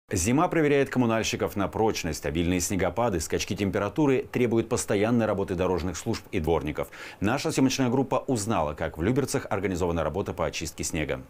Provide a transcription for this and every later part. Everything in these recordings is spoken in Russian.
Зима проверяет коммунальщиков на прочность. Обильные снегопады, скачки температуры требуют постоянной работы дорожных служб и дворников. Наша съемочная группа узнала, как в Люберцах организована работа по очистке снега.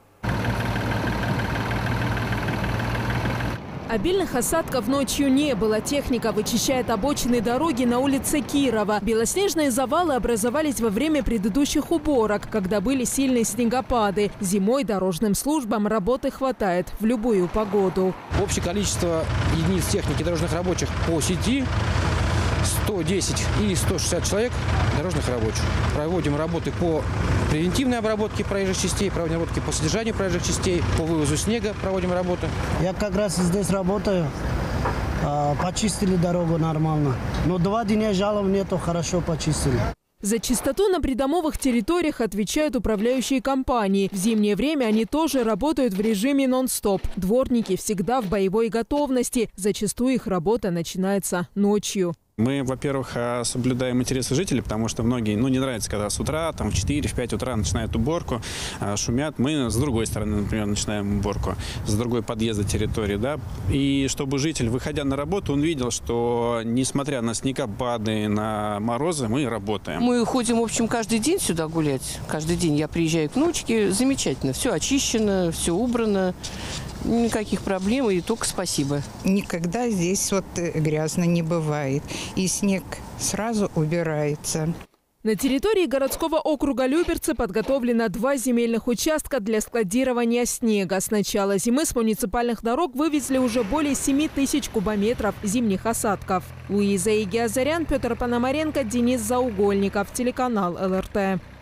Обильных осадков ночью не было. Техника вычищает обочины дороги на улице Кирова. Белоснежные завалы образовались во время предыдущих уборок, когда были сильные снегопады. Зимой дорожным службам работы хватает в любую погоду. Общее количество единиц техники дорожных рабочих по сети 110 и 160 человек дорожных рабочих. Проводим работы по превентивной обработке проезжих частей, проводим работки по содержанию проезжих частей, по вывозу снега проводим работы. Я как раз здесь работаю. Почистили дорогу нормально. Но 2 дня жалоб нету, хорошо почистили. За чистоту на придомовых территориях отвечают управляющие компании. В зимнее время они тоже работают в режиме нон-стоп. Дворники всегда в боевой готовности. Зачастую их работа начинается ночью. Мы, во-первых, соблюдаем интересы жителей, потому что многие, не нравится, когда с утра, в 4-5 утра начинают уборку, шумят. Мы с другой стороны, например, начинаем уборку, с другой подъезда территории, да. И чтобы житель, выходя на работу, он видел, что, несмотря на снегопады, на морозы, мы работаем. Мы ходим, в общем, каждый день сюда гулять. Каждый день я приезжаю к внучке. Замечательно. Все очищено, все убрано. Никаких проблем, и только спасибо. Никогда здесь грязно не бывает. И снег сразу убирается. На территории городского округа Люберцы подготовлено 2 земельных участка для складирования снега. С начала зимы с муниципальных дорог вывезли уже более 7000 кубометров зимних осадков. Луиза Игиазарян, Петр Пономаренко, Денис Заугольников, телеканал ЛРТ.